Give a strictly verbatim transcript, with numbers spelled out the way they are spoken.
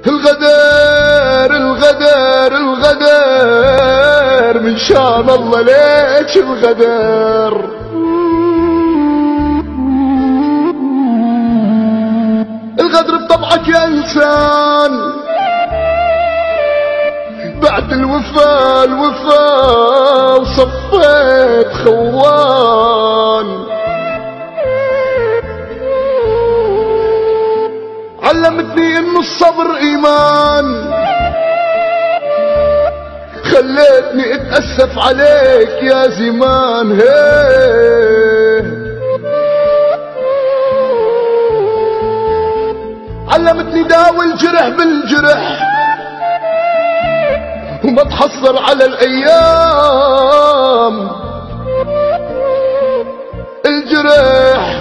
الغدر الغدر الغدر من شان الله ليش الغدر. الغدر بطبعك يا انسان، بعد الوفا الوفا وصفيت خوان. علمتني انه الصبر ايمان، خليتني اتأسف عليك يا زمان. هيه علمتني داوي الجرح بالجرح، وما تحصر على الايام. الجرح